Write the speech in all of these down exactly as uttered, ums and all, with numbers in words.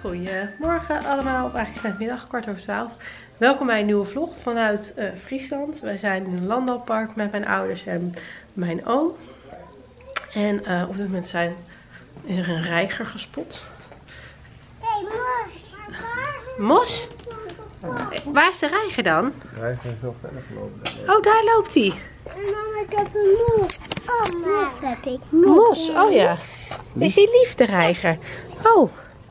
Goedemorgen allemaal, of eigenlijk is het middag, kwart over twaalf. Welkom bij een nieuwe vlog vanuit uh, Friesland. Wij zijn in een landbouwpark met mijn ouders en mijn oom. En uh, op dit moment zijn, is er een reiger gespot. Hé, hey, mos! Mos? Waar is de reiger dan? De reiger is zo verder gelopen. Oh, daar loopt hij. Mama, ik heb een mos. Oh, mos heb ik. Mos, oh ja. Is die lief, de reiger? Oh.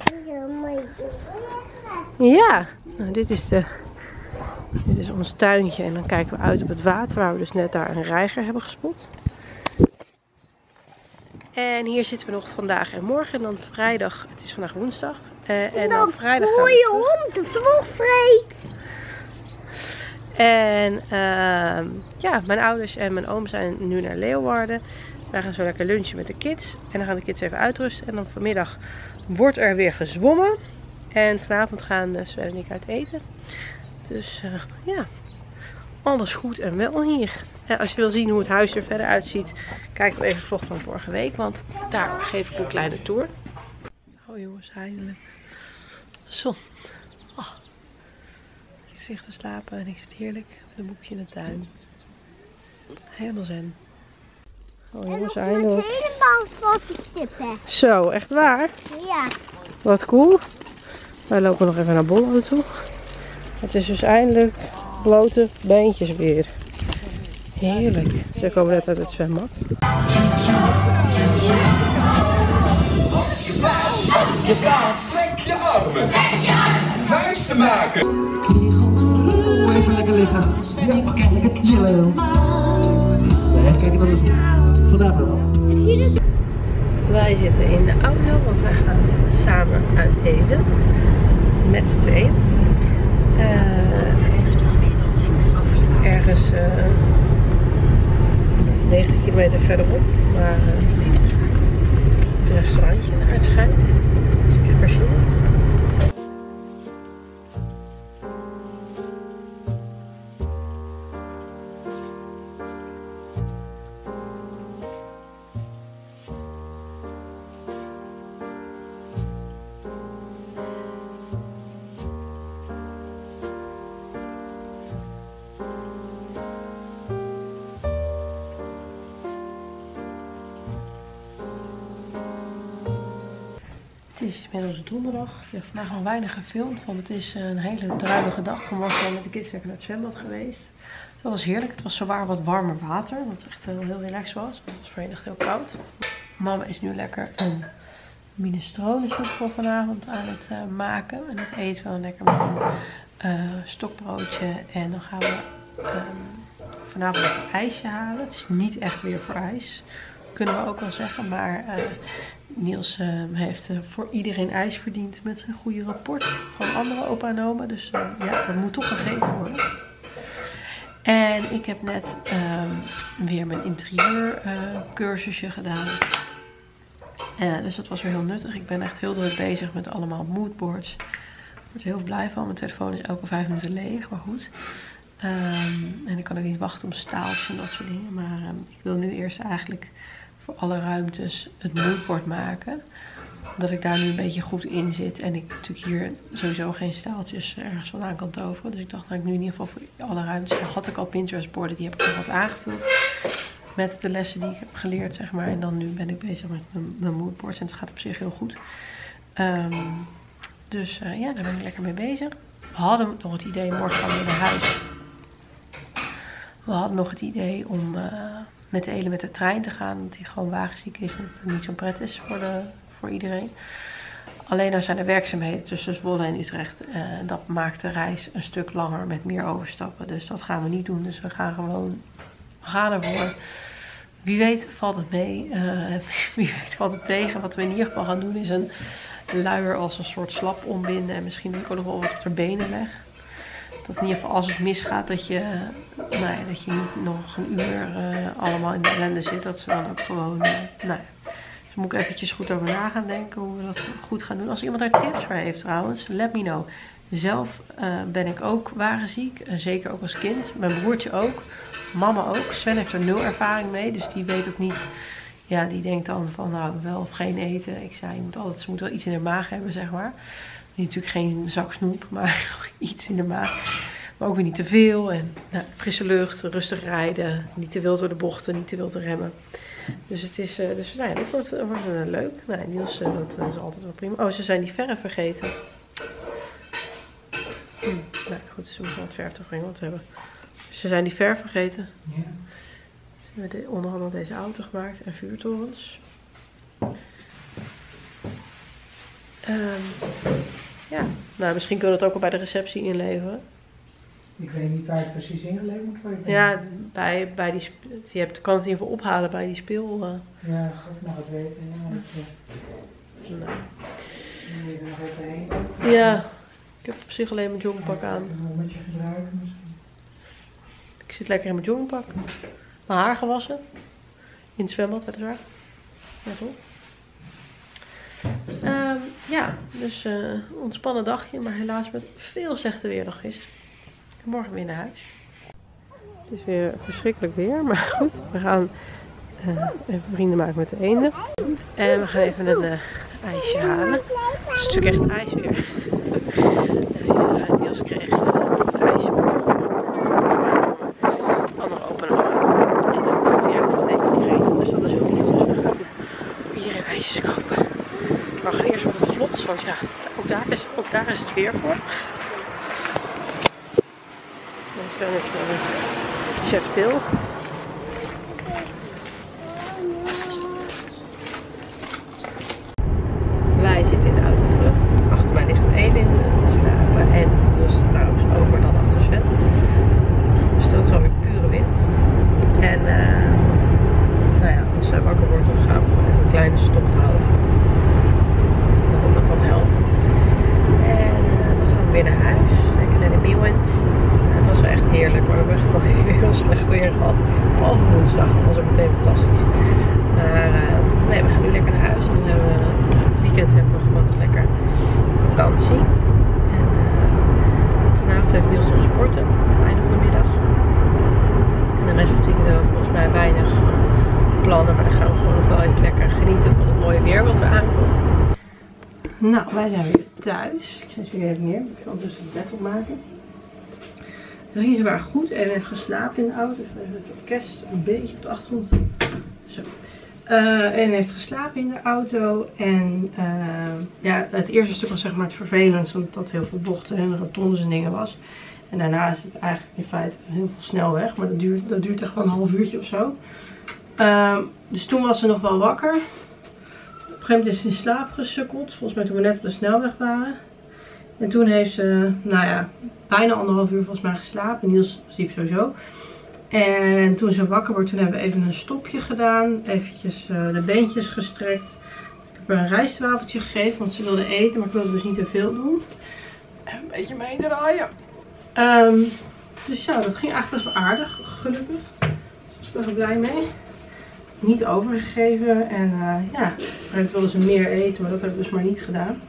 Ja, nou, dit is, de, dit is ons tuintje en dan kijken we uit op het water waar we dus net daar een reiger hebben gespot. En hier zitten we nog vandaag en morgen en dan vrijdag, het is vandaag woensdag. Uh, en dan vrijdag gaan we mooie hond, de vlogvreet. En uh, ja, mijn ouders en mijn oom zijn nu naar Leeuwarden. Wij gaan zo lekker lunchen met de kids. En dan gaan de kids even uitrusten. En dan vanmiddag wordt er weer gezwommen. En vanavond gaan uh, Sven en ik uit eten. Dus uh, ja, alles goed en wel hier. En als je wil zien hoe het huis er verder uitziet, kijk op even de vlog van vorige week. Want daar geef ik een kleine tour. Oh jongens, eindelijk. Zon. Oh. Ik zit te slapen en ik zit heerlijk met een boekje in de tuin. Helemaal zen. Oh jongens, eindelijk. Helemaal fotostippen. Zo, echt waar? Ja. Wat cool. Wij lopen nog even naar Bollo toe. Het is dus eindelijk blote beentjes weer. Heerlijk. Ze komen net uit het zwembad. Je plaat, strek je armen. Vuisten maken. Oeh, even lekker liggen. Ja, lekker chillen. Nee, kijk naar de zon. Vandaag wel. Wij zitten in de auto, want wij gaan samen uit eten. Met z'n tweeën. Uh, ergens uh, negentig kilometer verderop. Maar uh, het restaurantje naar het schijnt. Dus ik heb er zin in. Het is inmiddels donderdag. Ik heb vandaag al weinig gefilmd, want het is een hele druilige dag. Vanmorgen met de kids lekker naar het zwembad geweest. Dat was heerlijk. Het was zowaar wat warmer water, wat echt heel, heel relaxed was. Het was voorheen echt heel koud. Mama is nu lekker een minestronesoep voor vanavond aan het uh, maken. En dat eten we dan lekker met een uh, stokbroodje. En dan gaan we um, vanavond een ijsje halen. Het is niet echt weer voor ijs, kunnen we ook wel zeggen. Maar uh, Niels uh, heeft uh, voor iedereen ijs verdiend met zijn goede rapport van andere opa en oma. Dus uh, ja, dat moet toch gegeten worden. En ik heb net um, weer mijn interieur uh, cursusje gedaan. Uh, dus dat was weer heel nuttig. Ik ben echt heel druk bezig met allemaal moodboards. Ik word er heel blij van. Mijn telefoon is elke vijf minuten leeg, maar goed. Um, en ik kan ook niet wachten om staaltjes en dat soort dingen. Maar um, ik wil nu eerst eigenlijk voor alle ruimtes het moodboard maken. Dat ik daar nu een beetje goed in zit. En ik natuurlijk hier sowieso geen staaltjes ergens vandaan kan toveren. Dus ik dacht dat ik nu in ieder geval voor alle ruimtes. Had ik al Pinterest borden, die heb ik al wat aangevuld. Met de lessen die ik heb geleerd, zeg maar. En dan nu ben ik bezig met mijn, mijn moodboards. En het gaat op zich heel goed. Um, dus uh, ja, daar ben ik lekker mee bezig. We hadden nog het idee, morgen gaan we weer naar huis. We hadden nog het idee om uh, met de Ele met de trein te gaan. Omdat hij gewoon wagenziek is en het niet zo'n pret is voor, de, voor iedereen. Alleen er zijn er werkzaamheden tussen Zwolle en Utrecht. Uh, dat maakt de reis een stuk langer met meer overstappen. Dus dat gaan we niet doen. Dus we gaan gewoon, we gaan ervoor. Wie weet valt het mee. Uh, wie weet valt het tegen. Wat we in ieder geval gaan doen is een luier als een soort slap ombinden. En misschien dat ik ook nog wel wat op de benen leg. Dat in ieder geval als het misgaat dat je, nou ja, dat je niet nog een uur uh, allemaal in de ellende zit. Dat ze dan ook gewoon, uh, nou ja. Dus moet ik eventjes goed over na gaan denken hoe we dat goed gaan doen. Als iemand daar tips voor heeft trouwens, let me know. Zelf uh, ben ik ook wagenziek. Uh, zeker ook als kind. Mijn broertje ook. Mama ook. Sven heeft er nul ervaring mee. Dus die weet ook niet. Ja, die denkt dan van nou wel of geen eten. Ik zei, je moet altijd, ze moet wel iets in haar maag hebben, zeg maar. Natuurlijk geen zak snoep, maar iets in de maag. Maar ook weer niet te veel. En nou, frisse lucht, rustig rijden. Niet te wild door de bochten, niet te wild te remmen. Dus het is, uh, dus nou ja, dit wordt, wordt uh, leuk. Nou, Niels, uh, dat uh, is altijd wel prima. Oh, ze zijn die verf vergeten. Hm, nou goed, ze moeten wat verf toch brengen, want we hebben. Ze zijn die verf vergeten. Ja. Ze hebben de, onder andere deze auto gemaakt en vuurtorens. Um, ja, nou misschien kunnen we het ook al bij de receptie inleveren. Ik weet niet waar het precies ingeleverd moet worden. Ja, bij, bij die, je hebt, kan het in ieder geval ophalen bij die speel. Uh. Ja, God mag het weten. Ja, dat, uh, nou. Moet je er nog even heen? Ja, ik heb op zich alleen mijn joggingpak aan. Een momentje gebruiken misschien. Ik zit lekker in mijn joggingpak. Mijn haar gewassen. In het zwembad, weliswaar. Ja, toch? Um, ja, dus uh, ontspannen dagje, maar helaas met veel slechter weer dan gisteren. Morgen weer naar huis. Het is weer verschrikkelijk weer, maar goed. We gaan uh, even vrienden maken met de eenden. En we gaan even een uh, ijsje halen. Het is natuurlijk echt een ijs weer. uh, Niels kreeg uh, een ijsje. Andere openen we. En dan pakt hij eigenlijk meteen iedereen. Dus dat is heel goed. Dus we gaan voor iedereen ijsjes kopen. Maar we gaan eerst op het vlot, want ja, ook daar is, ook daar is het weer voor. Sven is uh, chef Til. Wij zitten in de auto terug. Achter mij ligt Elin te slapen en Niels trouwens ook, maar dan achter Sven. Dus dat is alweer pure winst. En uh, nou ja, als zij wakker wordt dan gaan we gewoon even een kleine stop houden. En dan hoop dat dat helpt. En uh, dan gaan we weer naar huis. Lekker naar de Meeuwens. Het was wel echt heerlijk, maar we hebben gewoon heel slecht weer gehad. Behalve woensdag, dat was ook meteen fantastisch. Maar uh, nee, we gaan nu lekker naar huis. En dan hebben we, uh, het weekend hebben we gewoon nog lekker vakantie. En uh, vanavond heeft Niels nog sporten, aan het einde van de middag. En de rest van het weekend hebben we volgens mij weinig uh, plannen. Maar dan gaan we gewoon nog wel even lekker genieten van het mooie weer wat er aankomt. Nou, wij zijn weer thuis. Ik zet weer even neer. Ik ga ondertussen het bed opmaken. Het ging zwaar goed en heeft geslapen in de auto. Dus even het orkest een beetje op de achtergrond. Zo. Uh, en heeft geslapen in de auto. En uh, ja, het eerste stuk was zeg maar het vervelendst, omdat dat heel veel bochten en rotondes en dingen was. En daarna is het eigenlijk in feite heel veel snelweg. Maar dat duurt, dat duurt echt wel een half uurtje of zo. Uh, dus toen was ze nog wel wakker. Op een gegeven moment is ze in slaap gesukkeld. Volgens mij toen we net op de snelweg waren. En toen heeft ze, nou ja, bijna anderhalf uur volgens mij geslapen. Niels sliep sowieso. En toen ze wakker wordt, toen hebben we even een stopje gedaan. Eventjes uh, de beentjes gestrekt. Ik heb haar een rijstwafeltje gegeven, want ze wilde eten. Maar ik wilde dus niet te veel doen. En een beetje meedraaien. Um, dus ja, dat ging eigenlijk best wel aardig, gelukkig. Daar was ik wel blij mee. Niet overgegeven. En uh, ja, eigenlijk wilde ze meer eten, maar dat heb ik dus maar niet gedaan.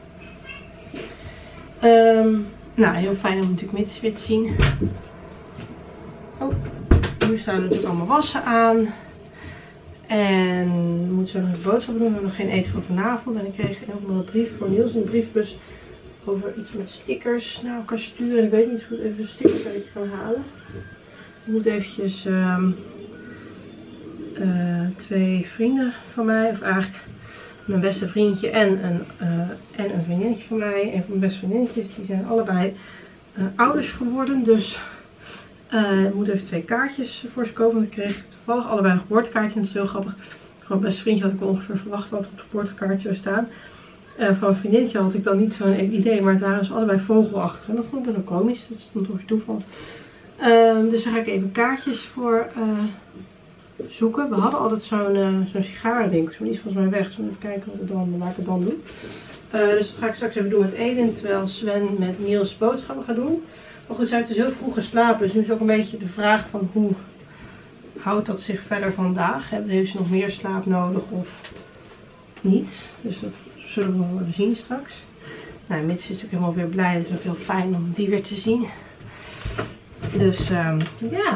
Um, nou, heel fijn om natuurlijk met weer te zien. Oh, nu staan er natuurlijk allemaal wassen aan. En moeten we nog een boodschap doen. We hebben nog geen eten voor vanavond. En ik kreeg helemaal een brief voor Niels in de briefbus over iets met stickers naar elkaar sturen. En ik weet niet goed, even een stickerspelletje gaan halen. Ik moet eventjes um, uh, twee vrienden van mij, of eigenlijk mijn beste vriendje en een, uh, en een vriendinnetje van mij. Een van mijn beste vriendinnetjes, die zijn allebei uh, ouders geworden. Dus uh, ik moet even twee kaartjes voor ze kopen. Want ik kreeg toevallig allebei een geboortekaartje. En dat is heel grappig. Van mijn beste vriendje had ik ongeveer verwacht wat op het geboortekaartje zou staan. Uh, van een vriendinnetje had ik dan niet zo'n idee. Maar het waren dus allebei vogelachtig. En dat vond ik wel komisch. Dat stond door toeval. Uh, dus daar ga ik even kaartjes voor uh, zoeken. We hadden altijd zo'n uh, zo'n sigarenwinkel. Zo'n iets volgens mij weg. Dus even kijken wat ik dan, waar ik het dan doe. Uh, dus dat ga ik straks even doen met Eden. Terwijl Sven met Niels boodschappen gaat doen. Maar goed, ze heeft dus heel vroeg geslapen. Dus nu is ook een beetje de vraag van hoe houdt dat zich verder vandaag. Heeft ze nog meer slaap nodig of niet? Dus dat zullen we nog wel even zien straks. Nou, Mits is natuurlijk helemaal weer blij. Het is ook heel fijn om die weer te zien. Dus um, ja.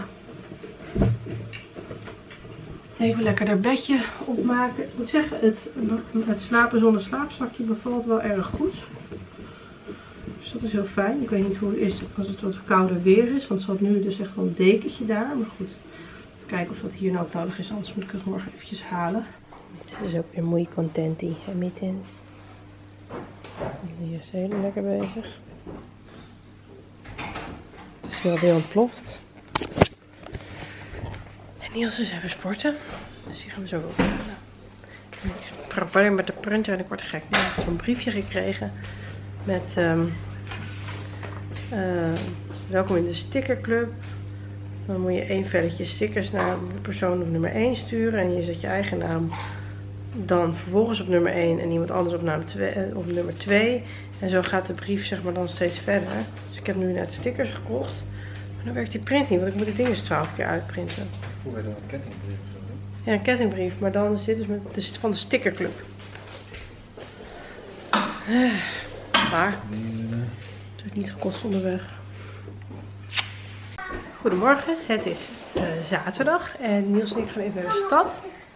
Even lekker haar bedje opmaken. Ik moet zeggen, het, het slapen zonder slaapzakje bevalt wel erg goed. Dus dat is heel fijn. Ik weet niet hoe het is als het wat kouder weer is. Want ze had nu dus echt wel een dekentje daar. Maar goed, kijken of dat hier nou ook nodig is. Anders moet ik het morgen eventjes halen. Het is ook weer muy contenti. En mittens. Hier is heel lekker bezig. Het is wel weer ontploft. En Niels is even sporten. Dus die gaan we zo ophalen. Ik probeer met de printer en ik word gek. Ik heb zo'n briefje gekregen. Met um, uh, welkom in de stickerclub. Dan moet je één velletje stickers naar de persoon op nummer één sturen. En je zet je eigen naam dan vervolgens op nummer één en iemand anders op, naam twee, op nummer twee. En zo gaat de brief zeg maar dan steeds verder. Dus ik heb nu net stickers gekocht. Maar dan werkt die print niet, want ik moet de dingen dus twaalf keer uitprinten. Vroeger dan een kettingbrief of zo, hè? Ja, een kettingbrief. Maar dan is dit dus met de, van de stickerclub. Maar het is niet gekost onderweg. Goedemorgen, het is uh, zaterdag en Niels en ik gaan even naar de stad.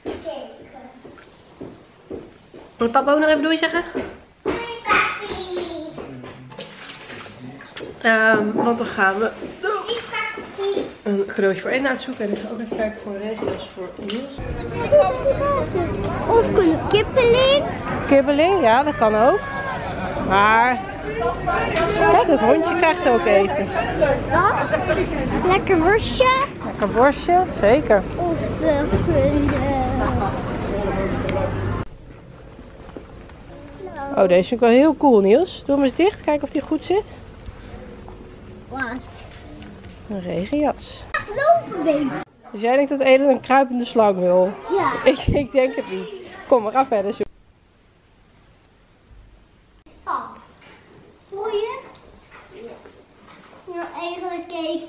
Moet papa ook nog even doei zeggen? Um, want dan gaan we een cadeautje voor één uitzoeken. En ik ga ook even kijken voor regels voor Niels. Of kunnen kippeling. Kibbeling, ja dat kan ook. Maar kijk, het hondje krijgt ook eten. Wat? Lekker worstje. Lekker worstje, zeker. Of we kunnen... Oh, deze vind ik wel heel cool, Niels. Doe hem eens dicht, kijken of die goed zit. Wat? Een regenjas. Lopen baby. Dus jij denkt dat Eden een kruipende slang wil? Ja. Ik, ik denk het niet. Kom, we gaan verder zoeken. Zand. Hoor je? Nou, eigenlijk keek...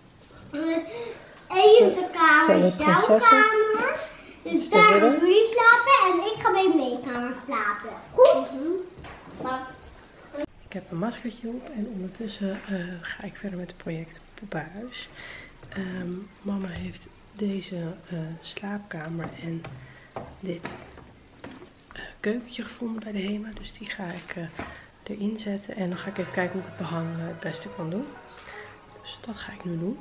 Eén de kamer Zijn is de jouw prinsessen? kamer. Dus de daar gaan ridder? jullie slapen en ik ga bij mijn kamer slapen. Goed? Ik heb een maskertje op en ondertussen uh, ga ik verder met het project Poepenhuis. Um, mama heeft deze uh, slaapkamer en dit uh, keukentje gevonden bij de HEMA. Dus die ga ik uh, erin zetten en dan ga ik even kijken hoe ik het behang uh, het beste kan doen. Dus dat ga ik nu doen.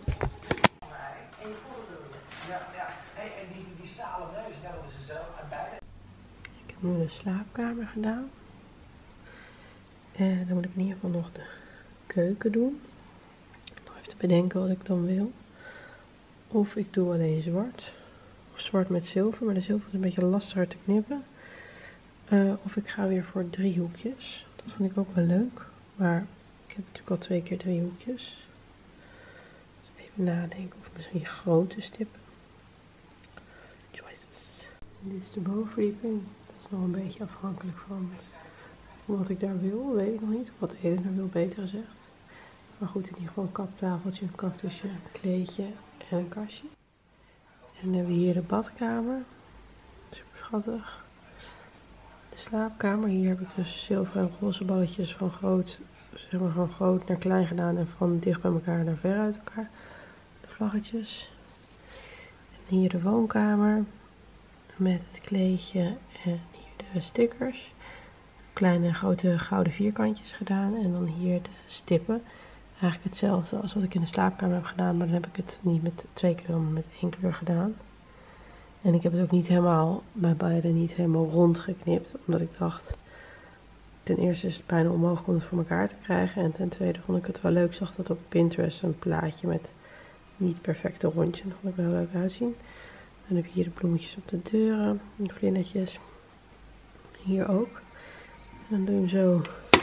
Ik heb nu de slaapkamer gedaan. En dan moet ik in ieder geval nog de keuken doen. Nog even te bedenken wat ik dan wil. Of ik doe alleen zwart. Of zwart met zilver. Maar de zilver is een beetje lastiger te knippen. Uh, of ik ga weer voor driehoekjes. Dat vind ik ook wel leuk. Maar ik heb natuurlijk al twee keer driehoekjes. Dus even nadenken of misschien grote stippen. Choices. En dit is de bovenverdieping. Dat is nog een beetje afhankelijk van wat ik daar wil, weet ik nog niet. Wat Eden er wil, beter gezegd. Maar goed, in ieder geval een kaptafeltje, een cactusje, een kleedje en een kastje. En dan hebben we hier de badkamer. Super schattig. De slaapkamer. Hier heb ik dus zilver en roze balletjes van groot, zeg maar van groot naar klein gedaan. En van dicht bij elkaar naar ver uit elkaar. De vlaggetjes. En hier de woonkamer. Met het kleedje en hier de stickers. Kleine en grote gouden vierkantjes gedaan. En dan hier de stippen. Eigenlijk hetzelfde als wat ik in de slaapkamer heb gedaan. Maar dan heb ik het niet met twee kleur, maar met één kleur gedaan. En ik heb het ook niet helemaal, bij beide niet helemaal rond geknipt. Omdat ik dacht, ten eerste is het bijna onmogelijk om het voor elkaar te krijgen. En ten tweede vond ik het wel leuk. Ik zag dat op Pinterest een plaatje met niet perfecte rondje. Dat vond ik wel leuk uitzien. Dan heb je hier de bloemetjes op de deuren. De vlindertjes. Hier ook. En dan doe je hem zo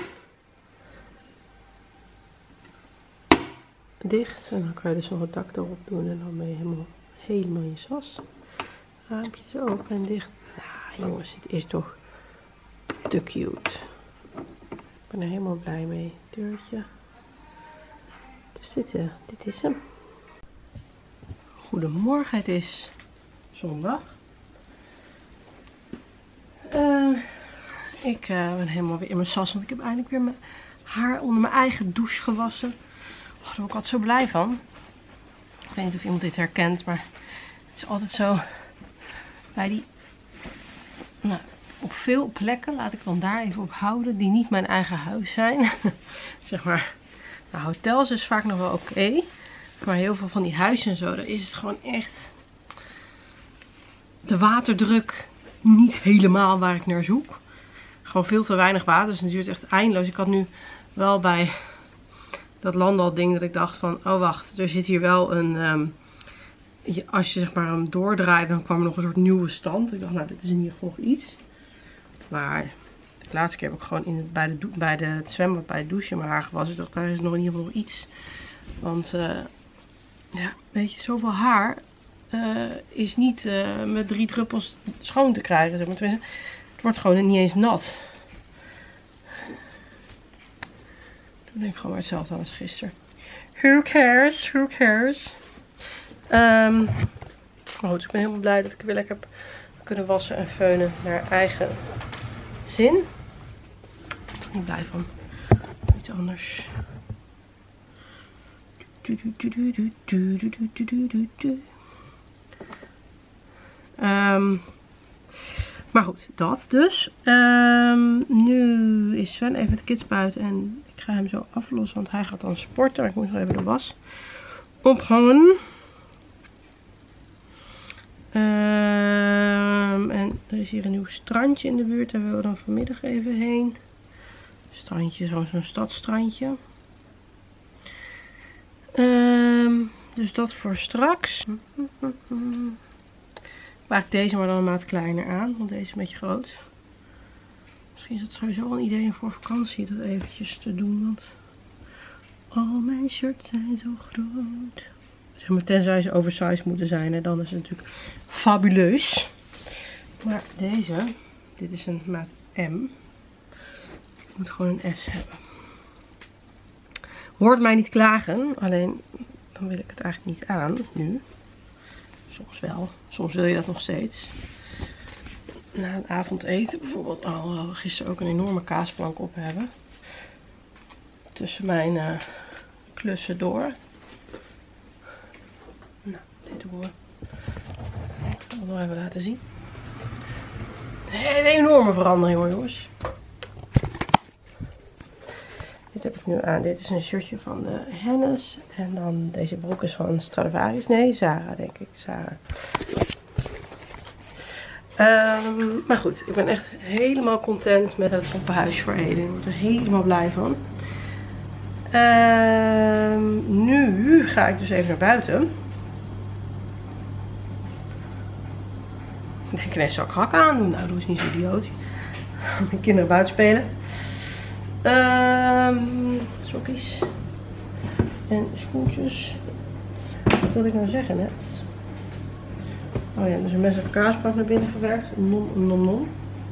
dicht. En dan kan je dus nog het dak erop doen. En dan ben je helemaal, helemaal in je sas. Raampjes open en dicht. Ja, jongens, dit is toch te cute. Ik ben er helemaal blij mee. Deurtje. Dus dit, uh, dit is hem. Goedemorgen, het is zondag. Uh, ik uh, ben helemaal weer in mijn sas, want ik heb eindelijk weer mijn haar onder mijn eigen douche gewassen. Oh, daar word ik altijd zo blij van. Ik weet niet of iemand dit herkent, maar het is altijd zo bij die, nou, op veel plekken, laat ik dan daar even op houden, die niet mijn eigen huis zijn. Zeg maar, nou, hotels is vaak nog wel oké. Okay, maar heel veel van die huizen en zo, daar is het gewoon echt de waterdruk niet helemaal waar ik naar zoek. Gewoon veel te weinig water, dus het duurt echt eindeloos. Ik had nu wel bij dat Landal ding dat ik dacht van, oh wacht, er zit hier wel een, um, je, als je zeg maar hem doordraait, dan kwam er nog een soort nieuwe stand. Ik dacht, nou dit is in ieder geval nog iets. Maar de laatste keer heb ik gewoon in het, bij, de, bij de, het zwembad bij het douchen mijn haar gewassen. Ik dacht, daar is nog in ieder geval nog iets. Want uh, ja, weet je, zoveel haar uh, is niet uh, met drie druppels schoon te krijgen. Zeg maar. Tenminste, het wordt gewoon niet eens nat. Dan denk ik gewoon maar hetzelfde als gisteren. Who cares? Who cares? Um, maar goed, ik ben helemaal blij dat ik weer lekker heb kunnen wassen en feunen naar eigen zin. Ik ben er niet blij van. Iets anders. Um, maar goed, dat dus. Um, nu is Sven even met de kids buiten en ik ga hem zo aflossen, want hij gaat dan sporten. Maar ik moet nog even de was ophangen. Um, en er is hier een nieuw strandje in de buurt. Daar willen we dan vanmiddag even heen. Strandje, zo'n zo'n stadstrandje. Um, dus dat voor straks. Ik maak deze maar dan een maat kleiner aan, want deze is een beetje groot. Misschien is het sowieso wel een idee voor vakantie dat eventjes te doen, want al mijn shirts zijn zo groot. Zeg maar, tenzij ze oversized moeten zijn, en dan is het natuurlijk fabuleus. Maar deze, dit is een maat M. Ik moet gewoon een S hebben. Hoort mij niet klagen, alleen dan wil ik het eigenlijk niet aan nu. Soms wel, soms wil je dat nog steeds. Na een avondeten bijvoorbeeld, al we gisteren ook een enorme kaasplank op hebben. Tussen mijn uh, klussen door. Nou, dit doen we. Ik zal het nog even laten zien. Een enorme verandering hoor jongens. Dit heb ik nu aan. Dit is een shirtje van de Hennes. En dan deze broek is van Stradivarius. Nee, Zara denk ik. Zara. Um, maar goed, ik ben echt helemaal content met het poppenhuisje voor Eden. Ik word er helemaal blij van. Um, nu ga ik dus even naar buiten. Ik denk ineens, zal ik hakken aandoen? Nou, doe eens niet zo idioot. Mijn kinderen buiten spelen. Um, sokkies. En schoentjes. Wat wil ik nou zeggen net? Oh ja, dus een mes en kaaspak naar binnen gewerkt. Nom, nom, nom.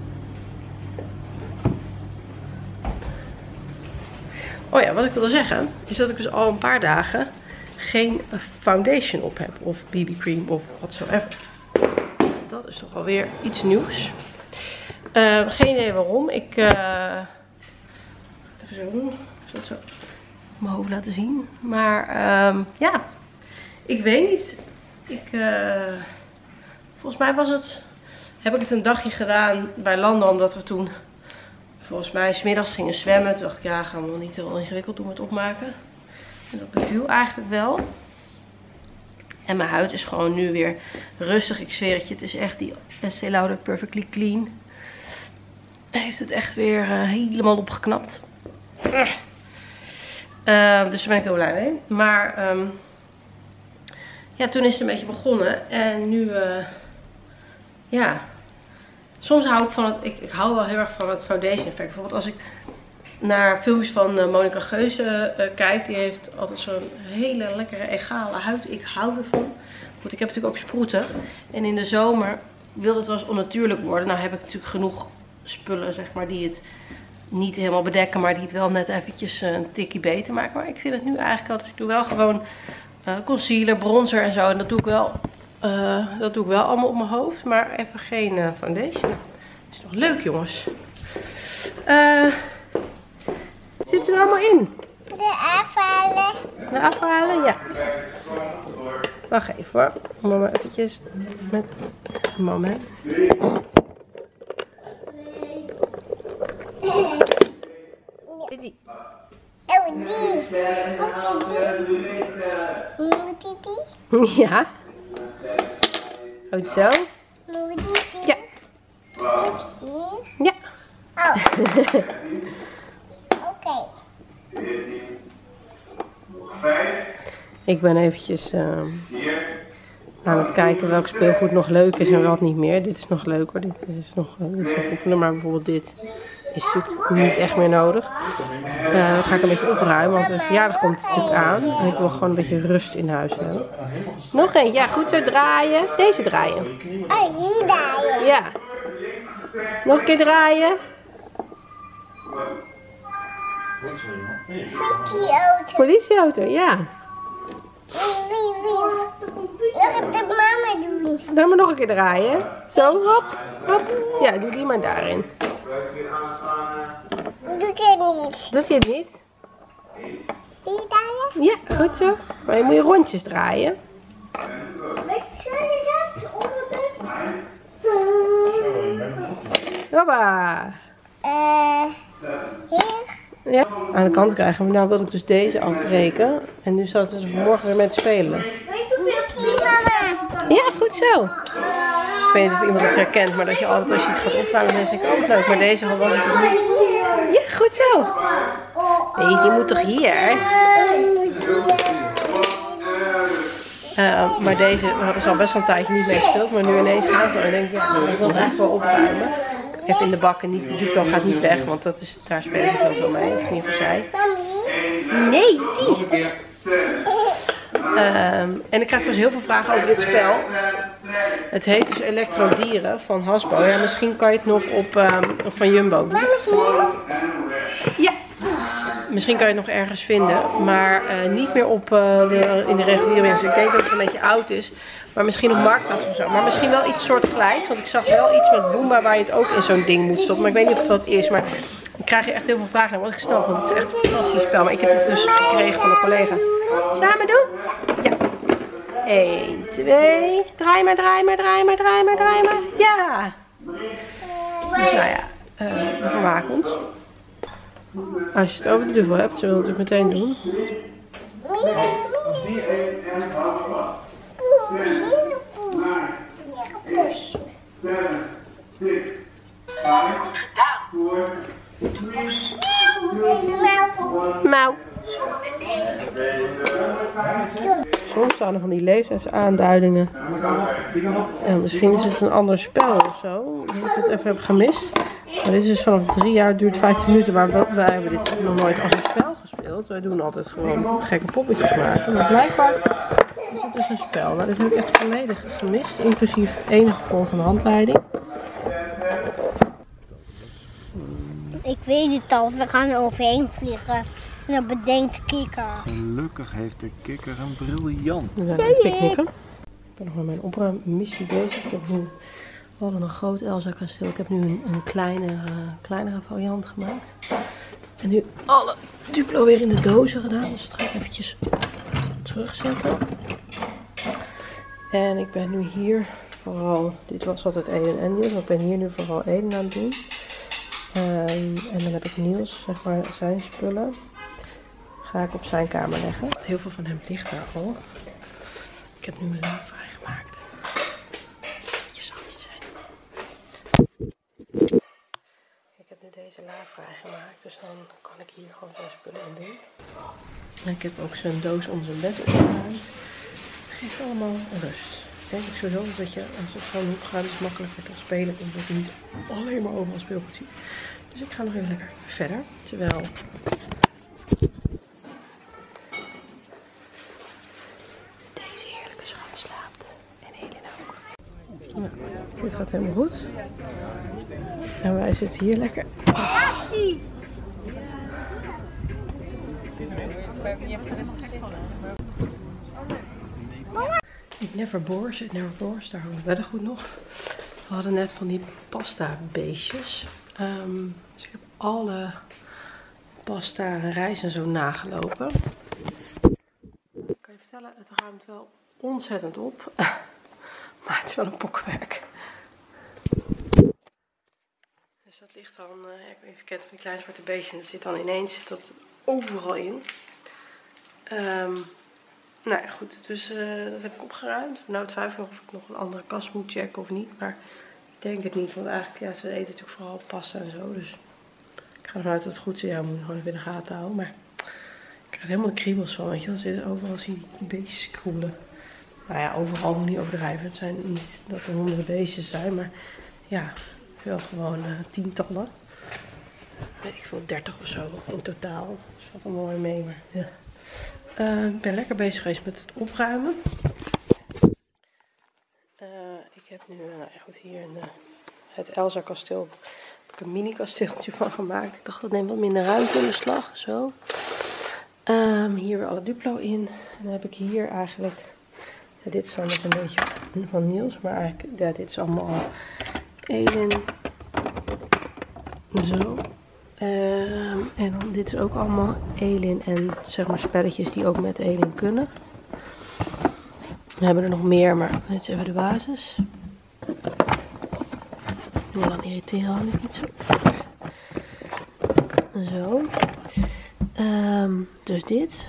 Oh ja, wat ik wilde zeggen is dat ik dus al een paar dagen geen foundation op heb. Of B B cream of whatsoever. Dat is toch alweer iets nieuws. Uh, geen idee waarom. Ik... Uh, even zo doen. Ik zal het zo op mijn hoofd laten zien. Maar um, ja, ik weet niet. Ik... Uh, volgens mij was het... Heb ik het een dagje gedaan bij Landal. Omdat we toen... Volgens mij 's middags gingen zwemmen. Toen dacht ik, ja, gaan we wel niet heel ingewikkeld doen met opmaken. En dat beviel eigenlijk wel. En mijn huid is gewoon nu weer rustig. Ik zweer het je, het is echt die Estée Lauder Perfectly Clean. Heeft het echt weer uh, helemaal opgeknapt. Uh. Uh, dus daar ben ik heel blij mee. Maar um, ja, toen is het een beetje begonnen. En nu, uh, ja... Soms hou ik van het, ik, ik hou wel heel erg van het foundation effect. Bijvoorbeeld als ik naar filmpjes van uh, Monica Geuze uh, kijk. Die heeft altijd zo'n hele lekkere egale huid. Ik hou ervan. Goed, ik heb natuurlijk ook sproeten. En in de zomer wil het wel eens onnatuurlijk worden. Nou heb ik natuurlijk genoeg spullen zeg maar, die het niet helemaal bedekken. Maar die het wel net eventjes uh, een tikkie beter maken. Maar ik vind het nu eigenlijk al. Dus ik doe wel gewoon uh, concealer, bronzer en zo. En dat doe ik wel... Uh, dat doe ik wel allemaal op mijn hoofd, maar even geen uh, foundation. Dat is toch leuk, jongens. Uh, zit ze er allemaal in? De afhalen. De afhalen, ja. Wacht even hoor. Mama eventjes met een moment. Oh, die. Moet die die? Ja. Goed zo. Moet die die? Ja. Moet die? Ja. Oh. Oké. Ik ben eventjes uh, aan het kijken welk speelgoed nog leuk is en wat niet meer. Dit is nog leuk hoor. Dit is nog, uh, dit is nog oefenen, maar bijvoorbeeld dit is natuurlijk niet echt meer nodig. Uh, dan ga ik een beetje opruimen, want de verjaardag komt natuurlijk aan. En ik wil gewoon een beetje rust in huis hebben. Nog eentje, ja goed zo draaien. Deze draaien. Oh, hier draaien. Ja. Nog een keer draaien. Politieauto. Politieauto, ja. Wie, wie, wie? Nog op de mama doen. Dan maar nog een keer draaien. Zo, hop, hop. Ja, doe die maar daarin. Doe ik niet. Doe je het niet? Hier draaien? Ja, goed zo. Maar je moet je rondjes draaien. Hoppa. Eh, hier. Ja. Aan de kant krijgen we. Nou wilde ik dus deze afbreken. En nu zaten ze vanmorgen weer met spelen. Hier, mama. Ja, goed zo. Ik weet niet of iemand het herkent, maar dat je altijd als je iets gaat opruimen, dan denk ik ook leuk. Maar deze was ik niet. Ja, goed zo. Nee, die moet toch hier? Uh, maar deze hadden ze al best wel een tijdje niet mee gespeeld. Maar nu ineens gaan ze. En dan denk ik, ja, nou, ik wil het echt wel opruimen. Even in de bak en niet, de Duplo gaat niet weg, want dat is, daar speel ik heel veel mee. Of in ieder geval zij. Nee, die. Um, en ik krijg dus heel veel vragen over dit spel. Het heet dus Elektrodieren van Hasbro. Ja, misschien kan je het nog op um, van Jumbo. Ja. Misschien kan je het nog ergens vinden, maar uh, niet meer op, uh, de, in de reguliere winkel. Ik denk dat het een beetje oud is, maar misschien op Marktplaats of zo. Maar misschien wel iets soortgelijks, want ik zag wel iets met Boomba waar je het ook in zo'n ding moet stoppen. Maar ik weet niet of het wat is, maar ik krijg hier echt heel veel vragen naar, wat ik snap, want het is echt een fantastisch spel. Maar ik heb het dus gekregen van een collega. Samen doen? Ja. één, twee, draai maar, draai maar, draai maar, draai maar, draai maar. Ja! Dus nou ja, uh, we vermaken ons. Als je het over de duvel hebt, zullen we het meteen doen. Mauw. Soms staan er van die leeftijdsaanduidingen. En misschien is het een ander spel of zo. Dat ik het even heb gemist. Maar dit is dus vanaf drie jaar, het duurt vijftien minuten. Maar wij hebben dit nog nooit als een spel gespeeld. Wij doen altijd gewoon gekke poppetjes maken. Maar blijkbaar is het dus een spel. Maar dit heb ik echt volledig gemist. Inclusief enige vorm van handleiding. Ik weet het al, we gaan er overheen vliegen. En dan bedenkt de kikker. Gelukkig heeft de kikker een briljant. We zijn aan het picknicken. Ik ben nog met mijn opruimmissie bezig. Ik heb nu, we hadden een groot Elsa kasteel. Ik heb nu een, een kleine, uh, kleinere variant gemaakt. En nu alle Duplo weer in de dozen gedaan. Dus dat ga ik eventjes terugzetten. En ik ben nu hier vooral, dit was altijd Eden en Niels. Maar ik ben hier nu vooral Eden aan het doen. Um, en dan heb ik Niels, zeg maar, zijn spullen. Ga ik op zijn kamer leggen. Heel veel van hem ligt daar al. Ik heb nu mijn la vrijgemaakt. Je zachtje zijn. Ik heb nu deze la vrijgemaakt. Dus dan kan ik hier gewoon zijn spullen in doen. En ik heb ook zijn doos onder zijn bed opgeruimd. Het geeft allemaal rust. Ik denk ik sowieso dat je, als het zo'n hoek gaat, is makkelijker kan spelen. Omdat je niet alleen maar overal speelgoed ziet. Dus ik ga nog even lekker verder. Terwijl deze heerlijke schat slaapt. En Helena ook. Nou, dit gaat helemaal goed. En wij zitten hier lekker. Oh. It never bores, it never bores. Daar hangt het beddengoed nog. We hadden net van die pasta beestjes. Um, dus ik heb alle pasta en rijst en zo nagelopen. Ik kan je vertellen, het ruimt wel ontzettend op. Maar het is wel een pokwerk. Dus dat ligt dan, uh, ja, ik weet niet of je kent van die kleine zwarte beestjes. En dat zit dan ineens zit dat overal in. Um, nou ja, goed. Dus uh, dat heb ik opgeruimd. Nou twijfel ik nog of ik nog een andere kast moet checken of niet. Maar ik denk het niet. Want eigenlijk, ja, ze eten natuurlijk vooral pasta en zo. Dus ik ga ervan uit dat het goed is. Ja, we moeten gewoon even in de gaten houden. Maar ik krijg er helemaal de kriebels van. Weet je, dan zitten overal zie je die beestjes kroelen. Nou ja, overal niet overdrijven. Het zijn niet dat er honderden beestjes zijn. Maar ja, wel gewoon uh, tientallen. Weet ik veel, dertig of zo in totaal. Dus valt allemaal weer mee. Maar ja. Uh, ik ben lekker bezig geweest met het opruimen. Uh, ik heb nu, nou ja, goed, hier in uh, het Elsa kasteel heb ik een mini kasteeltje van gemaakt. Ik dacht dat neemt wat minder ruimte in beslag. Zo. Um, hier weer alle Duplo in. En dan heb ik hier eigenlijk, ja, dit is dan nog een beetje van Niels. Maar eigenlijk, ja, dit is allemaal Elin. Zo. Uh, en dan, dit is ook allemaal Elin en zeg maar spelletjes die ook met Elin kunnen. We hebben er nog meer, maar dit is even de basis. Doe me dan irriteren ik niet zo. Zo. Um, dus dit.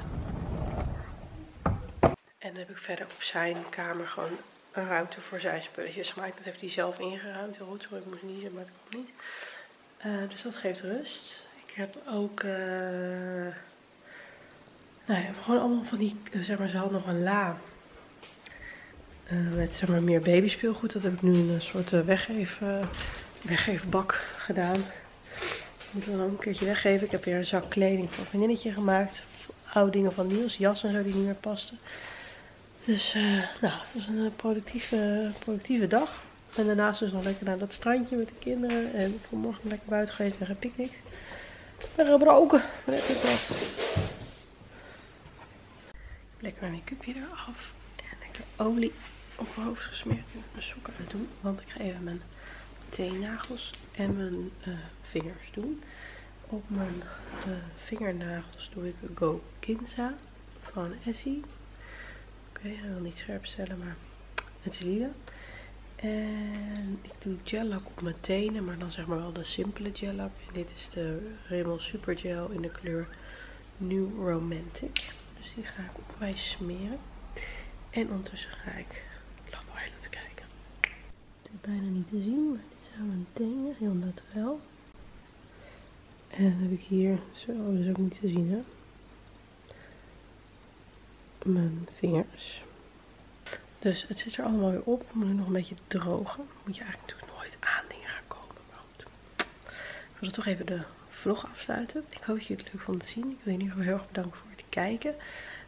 En dan heb ik verder op zijn kamer gewoon een ruimte voor zijn spulletjes gemaakt. Dat heeft hij zelf ingeruimd. Heel goed, sorry, ik moest niet zeggen, maar dat komt niet. Uh, dus dat geeft rust. Ik heb ook, uh, nou ja, gewoon allemaal van die, zeg maar, ze had nog een la. Uh, met, zeg maar, meer babyspeelgoed. Dat heb ik nu in een soort uh, weggeef, uh, weggeefbak gedaan. Moeten we dan ook een keertje weggeven. Ik heb hier een zak kleding voor een vriendinnetje gemaakt. Oude dingen van Niels, jas en zo die niet meer pasten. Dus, uh, nou, het was een productieve, productieve dag. En daarnaast dus nog lekker naar dat strandje met de kinderen. En vanmorgen lekker buiten geweest en gepicnic. En gebroken. Net is dat. Lekker mijn make-upje eraf. En lekker olie op mijn hoofd gesmeerd. Ik moet mijn sokken aan doen. Want ik ga even mijn teennagels en mijn uh, vingers doen. Op mijn uh, vingernagels doe ik Go Ginza van Essie. Oké, okay, hij wil niet scherp stellen, maar het is lila. En ik doe gel lak op mijn tenen, maar dan zeg maar wel de simpele gel lak. En dit is de Rimmel Super Gel in de kleur New Romantic. Dus die ga ik op mij smeren. En ondertussen ga ik Love Island kijken. Het is bijna niet te zien, maar dit zijn mijn tenen, heel natuurlijk. En dan heb ik hier, zo, dat is ook niet te zien hè. Mijn vingers. Dus het zit er allemaal weer op. Moet nu nog een beetje drogen. Moet je eigenlijk natuurlijk nooit aan dingen gaan komen. Maar goed. Ik wil toch even de vlog afsluiten. Ik hoop dat jullie het leuk vonden te zien. Ik wil jullie heel erg bedanken voor het kijken.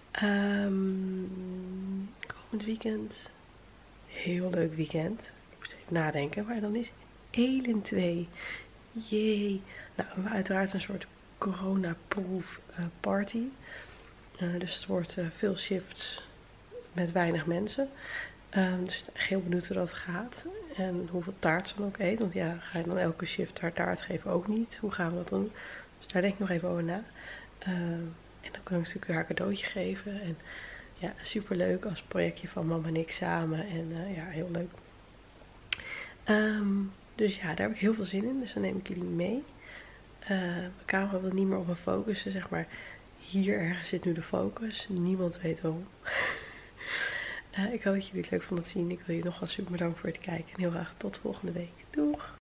Um, komend weekend. Heel leuk weekend. Ik moest even nadenken. Maar dan is Elin twee. Jee. Nou, we hebben uiteraard een soort corona-proof uh, party. Uh, dus het wordt uh, veel shifts met weinig mensen. Um, dus ik ben heel benieuwd hoe dat gaat. En hoeveel taart ze dan ook eet. Want ja, ga je dan elke shift haar taart geven ook niet. Hoe gaan we dat doen? Dus daar denk ik nog even over na. Uh, en dan kan ik natuurlijk haar cadeautje geven. En ja, super leuk als projectje van mama en ik samen. En uh, ja, heel leuk. Um, dus ja, daar heb ik heel veel zin in. Dus dan neem ik jullie mee. Uh, mijn camera wil niet meer op me focussen, zeg maar. Hier ergens zit nu de focus. Niemand weet waarom. uh, ik hoop dat jullie het leuk vonden te zien. Ik wil jullie nogmaals super bedanken voor het kijken. En heel graag tot volgende week. Doeg!